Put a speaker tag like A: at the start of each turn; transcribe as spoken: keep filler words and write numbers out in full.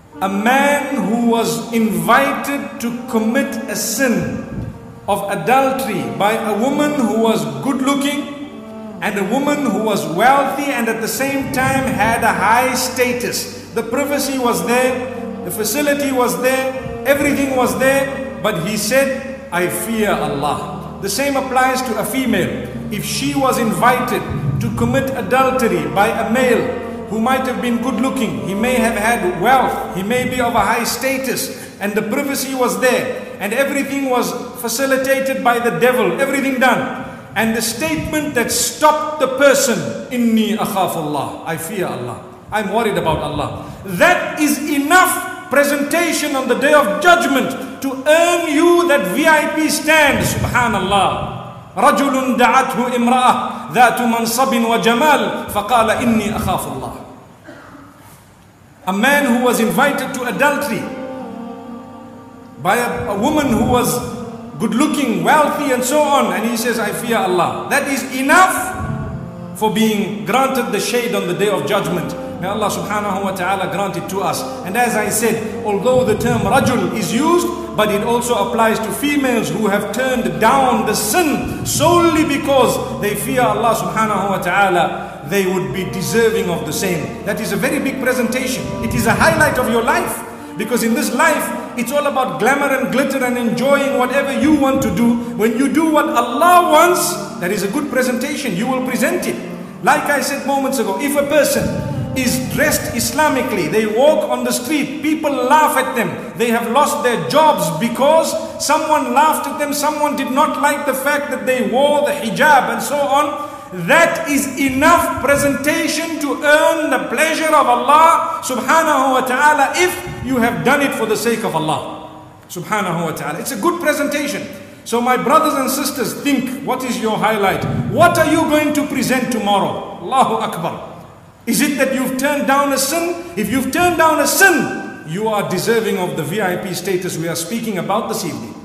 A: a man who was invited to commit a sin of adultery by a woman who was good looking and a woman who was wealthy and at the same time had a high status. The privacy was there, the facility was there, everything was there, but he said, I fear Allah. The same applies to a female. If she was invited to commit adultery by a male who might have been good looking, he may have had wealth, he may be of a high status, and the privacy was there, and everything was facilitated by the devil, everything done. And the statement that stopped the person, Inni akhafullah, I fear Allah, I'm worried about Allah. That is enough presentation on the day of judgment to earn you that V I P stand, subhanallah. رجل دعته امرأة ذات منصب وجمال فقال إني أخاف الله. A man who was invited to adultery by a, a woman who was good looking, wealthy and so on, and he says, I fear Allah. That is enough for being granted the shade on the day of judgment. May Allah subhanahu wa ta'ala grant it to us. And as I said, although the term rajul is used, but it also applies to females who have turned down the sin solely because they fear Allah subhanahu wa ta'ala, they would be deserving of the same. That is a very big presentation. It is a highlight of your life. Because in this life, it's all about glamour and glitter and enjoying whatever you want to do. When you do what Allah wants, that is a good presentation. You will present it. Like I said moments ago, if a person is dressed Islamically, they walk on the street, people laugh at them, they have lost their jobs because someone laughed at them, someone did not like the fact that they wore the hijab and so on. That is enough presentation to earn the pleasure of Allah subhanahu wa ta'ala if you have done it for the sake of Allah subhanahu wa ta'ala. It's a good presentation. So my brothers and sisters, think, what is your highlight? What are you going to present tomorrow? Allahu Akbar. Is it that you've turned down a sin? If you've turned down a sin, you are deserving of the V I P status we are speaking about this evening.